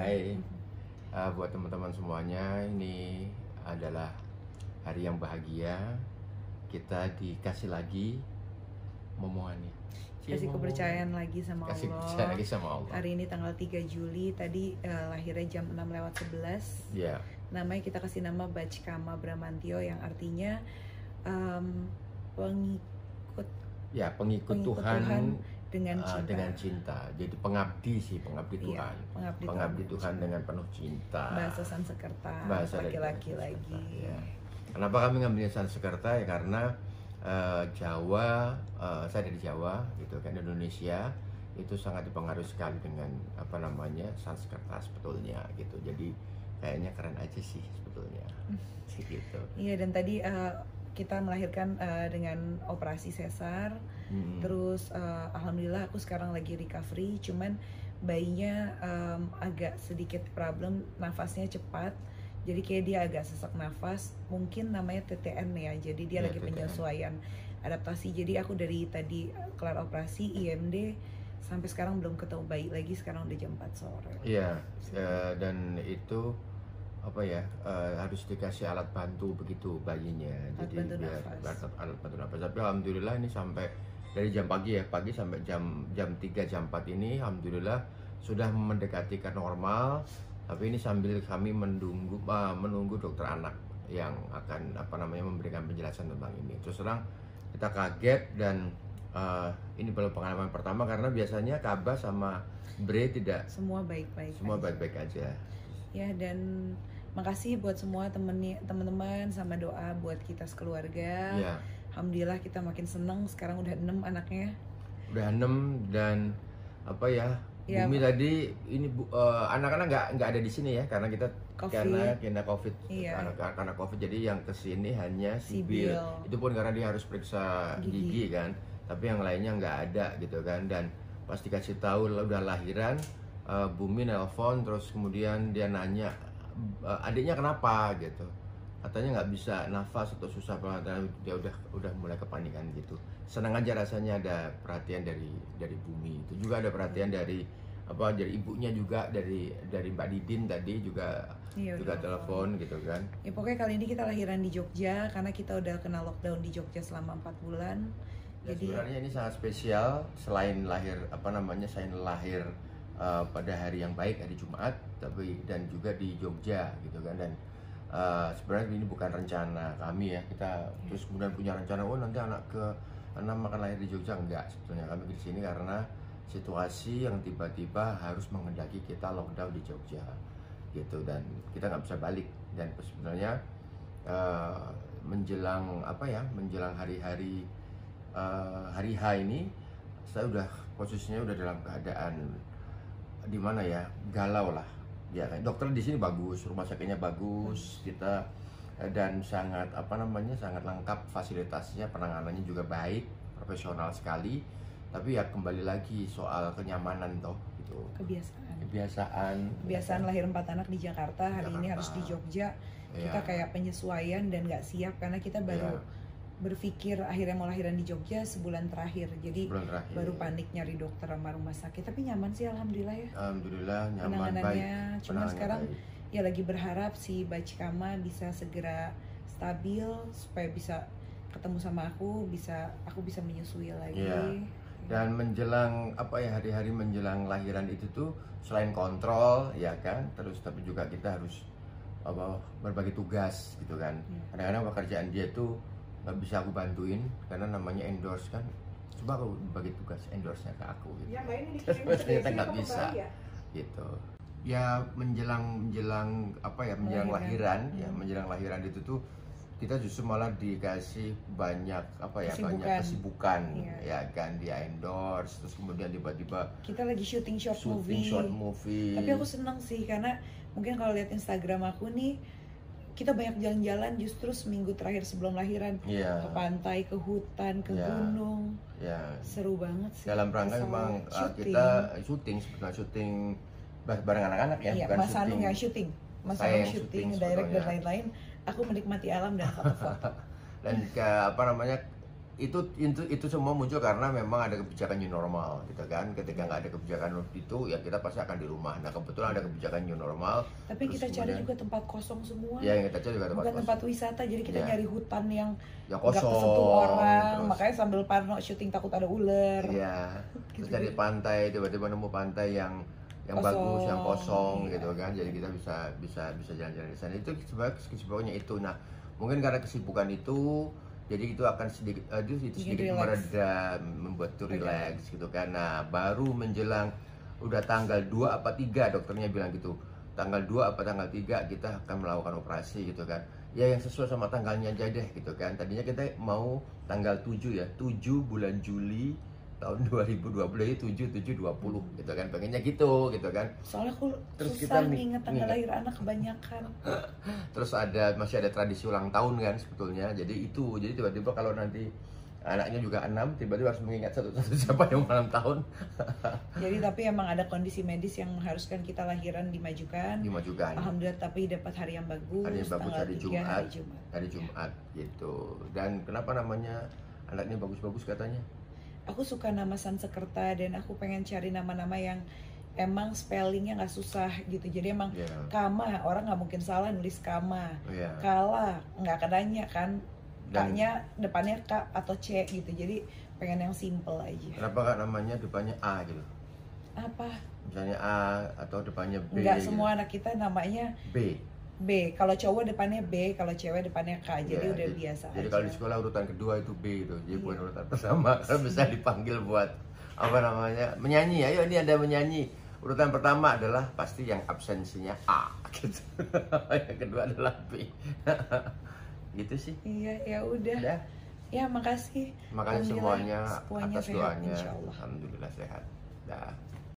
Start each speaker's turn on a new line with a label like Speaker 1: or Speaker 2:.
Speaker 1: Hai, buat teman-teman semuanya, ini adalah hari yang bahagia. Kita dikasih lagi momongannya.
Speaker 2: Kasih kepercayaan lagi sama
Speaker 1: Kasih
Speaker 2: Allah.
Speaker 1: kepercayaan lagi sama Allah.
Speaker 2: Hari ini tanggal 3 Juli, tadi lahirnya jam 6:11.
Speaker 1: Ya.
Speaker 2: Namanya kita kasih nama Bachkama Bramantio yang artinya pengikut
Speaker 1: Tuhan
Speaker 2: dengan
Speaker 1: cinta. Jadi pengabdi Tuhan. Pengabdi Tuhan dengan penuh cinta.
Speaker 2: Bahasa Sanskerta, laki-laki lagi.
Speaker 1: Ya. Kenapa kami ngambilnya Sanskerta? Ya karena Jawa, saya dari Jawa, gitu kan, Indonesia itu sangat dipengaruhi sekali dengan Sanskerta sebetulnya, gitu. Jadi kayaknya keren aja sih sebetulnya, gitu.
Speaker 2: Iya, dan tadi kita melahirkan dengan operasi sesar. Terus alhamdulillah aku sekarang lagi recovery, cuman bayinya agak sedikit problem, nafasnya cepat. Jadi kayak dia agak sesak nafas, mungkin namanya TTN ya. Jadi dia lagi penyesuaian adaptasi. Jadi aku dari tadi kelar operasi IMD sampai sekarang belum ketemu bayi lagi. Sekarang udah jam 4 sore.
Speaker 1: Iya, dan itu harus dikasih alat bantu begitu bayinya. Jadi alat bantu nafas. Tapi alhamdulillah ini sampai dari jam pagi sampai jam 3 jam 4 ini alhamdulillah sudah mendekati ke normal. Tapi ini sambil kami menunggu dokter anak yang akan memberikan penjelasan tentang ini. Terus terang kita kaget, dan ini baru pengalaman pertama karena biasanya Kaba sama Bre tidak
Speaker 2: semua baik-baik
Speaker 1: aja.
Speaker 2: Ya, dan makasih buat semua teman-teman sama doa buat kita sekeluarga.
Speaker 1: Ya.
Speaker 2: Alhamdulillah kita makin seneng, sekarang udah 6 anaknya.
Speaker 1: Udah 6 dan
Speaker 2: Ya,
Speaker 1: Bumi tadi ini anak-anak nggak ada di sini ya karena kita
Speaker 2: COVID.
Speaker 1: karena COVID.
Speaker 2: Iya.
Speaker 1: Karena COVID jadi yang kesini hanya Sibil. Itu pun karena dia harus periksa gigi kan. Tapi yang lainnya nggak ada gitu kan. Dan pas dikasih tahu udah lahiran, Bumi nelpon terus kemudian dia nanya adiknya kenapa gitu. Katanya nggak bisa nafas atau susah banget, dia udah mulai kepanikan gitu. Senang aja rasanya ada perhatian dari Bumi. Itu juga ada perhatian dari ibunya juga, dari Mbak Didin tadi juga telepon gitu kan.
Speaker 2: Ya pokoknya kali ini kita lahiran di Jogja karena kita udah kena lockdown di Jogja selama 4 bulan.
Speaker 1: Ya, jadi sebenarnya ini sangat spesial, selain lahir pada hari yang baik, hari Jumat, dan juga di Jogja gitu kan. Dan sebenarnya ini bukan rencana kami ya, kita terus kemudian punya rencana nanti anak akan lahir di Jogja. Enggak, sebetulnya kami di sini karena situasi yang tiba-tiba harus menghendaki kita lockdown di Jogja gitu, dan kita nggak bisa balik. Dan sebenarnya menjelang hari H ini saya posisinya udah dalam keadaan di mana ya, galau lah. Ya, dokter di sini bagus, rumah sakitnya bagus, kita dan sangat sangat lengkap fasilitasnya, penanganannya juga baik, profesional sekali. Tapi ya kembali lagi soal kenyamanan gitu. Kebiasaan
Speaker 2: lahir 4 anak di Jakarta, hari ini harus di Jogja. Kita kayak penyesuaian dan nggak siap karena kita baru berpikir akhirnya mau lahiran di Jogja sebulan terakhir. Jadi baru panik nyari dokter sama rumah sakit. Tapi nyaman sih alhamdulillah ya.
Speaker 1: Alhamdulillah nyaman,
Speaker 2: penanganannya baik. Cuma sekarang ya lagi berharap si Bachkama bisa segera stabil supaya bisa ketemu sama aku bisa menyusui lagi.
Speaker 1: Ya. Dan menjelang hari-hari menjelang lahiran itu tuh selain kontrol ya kan, tapi juga kita harus berbagi tugas gitu kan. Kadang-kadang pekerjaan dia tuh nggak bisa aku bantuin karena namanya endorse kan. Coba aku bagi tugas endorse-nya ke aku gitu.
Speaker 3: Ya,
Speaker 1: ternyata nggak bisa gitu. Ya menjelang lahiran ya, menjelang lahiran itu tuh kita justru malah dikasih banyak kesibukan ya kan, dia endorse, terus kemudian tiba-tiba
Speaker 2: kita lagi syuting short movie. Tapi aku seneng sih karena mungkin kalau lihat Instagram aku nih, kita banyak jalan-jalan justru seminggu terakhir sebelum lahiran, ke pantai, ke hutan, ke gunung. Seru banget sih.
Speaker 1: Dalam rangka memang kita syuting bareng anak-anak ya, bukan
Speaker 2: Mas Anu nggak syuting, Mas Anu syuting, direct dan lain-lain. Aku menikmati alam dan foto-foto.
Speaker 1: Dan itu semua muncul karena memang ada kebijakan new normal gitu kan. Ketika nggak ada kebijakan itu ya kita pasti akan di rumah. Nah kebetulan ada kebijakan new normal.
Speaker 2: Tapi kita cari juga tempat kosong semua.
Speaker 1: Ya yang kita cari juga tempat
Speaker 2: bukan
Speaker 1: kosong.
Speaker 2: Tempat wisata, jadi kita nyari hutan yang nggak
Speaker 1: kosong,
Speaker 2: kesentuh orang. Makanya sambil parno syuting takut ada ular.
Speaker 1: Iya. Terus cari pantai, tiba-tiba nemu pantai yang bagus, yang kosong gitu kan. Jadi kita bisa jalan-jalan di sana. Itu kesibukannya itu. Nah mungkin karena kesibukan itu, jadi itu akan sedikit mereda, membuat itu relax gitu kan. Nah baru menjelang udah tanggal 2 apa 3 dokternya bilang gitu, tanggal 2 apa tanggal 3 kita akan melakukan operasi gitu kan. Ya yang sesuai sama tanggalnya aja deh gitu kan. Tadinya kita mau tanggal 7 ya, 7 bulan Juli tahun 2020, 7/7/20 gitu kan, pengennya gitu kan.
Speaker 2: Soalnya aku susah ingat tanggal lahir anak kebanyakan.
Speaker 1: Terus masih ada tradisi ulang tahun kan sebetulnya. Jadi tiba-tiba kalau nanti anaknya juga 6, tiba-tiba harus mengingat satu-satu siapa yang ulang tahun.
Speaker 2: Jadi tapi emang ada kondisi medis yang mengharuskan kita lahiran dimajukan. Alhamdulillah, tapi dapat hari yang bagus.
Speaker 1: Hari Jumat gitu. Dan kenapa namanya anaknya bagus-bagus katanya?
Speaker 2: Aku suka nama Sansekerta dan aku pengen cari nama-nama yang emang spellingnya nggak susah gitu. Jadi emang Kama, orang nggak mungkin salah nulis Kama. Kala nggak kedanya kan, K-nya depannya K atau C gitu. Jadi pengen yang simple aja.
Speaker 1: Kenapa nggak namanya depannya A gitu?
Speaker 2: Apa?
Speaker 1: Misalnya A atau depannya B.
Speaker 2: Nggak semua anak kita namanya B. Kalau cowok depannya B, kalau cewek depannya K. Jadi udah biasa.
Speaker 1: Jadi kalau di sekolah urutan kedua itu B itu, jadi bukan urutan pertama. Karena bisa dipanggil buat menyanyi. Ayo ini ada menyanyi. Urutan pertama adalah pasti yang absensinya A gitu. Yang kedua adalah B. Gitu sih.
Speaker 2: Iya, ya udah. Ya makasih.
Speaker 1: Makasih semuanya atas
Speaker 2: sehat,
Speaker 1: doanya.
Speaker 2: insyaallah.
Speaker 1: Alhamdulillah sehat. Dah.